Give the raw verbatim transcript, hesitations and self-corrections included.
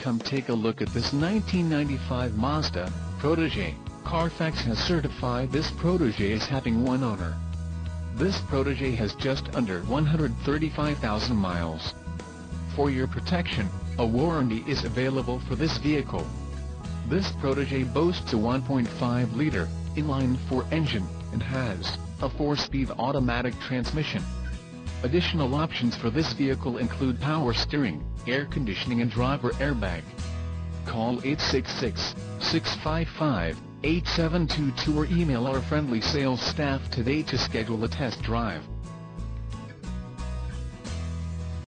Come take a look at this nineteen ninety-five Mazda Protege. Carfax has certified this Protege as having one owner. This Protege has just under one hundred thirty-five thousand miles. For your protection, a warranty is available for this vehicle. This Protege boasts a one point five liter inline-four engine and has a four-speed automatic transmission. Additional options for this vehicle include power steering, air conditioning and driver airbag. Call eight six six, six five five, eight seven two two or email our friendly sales staff today to schedule a test drive.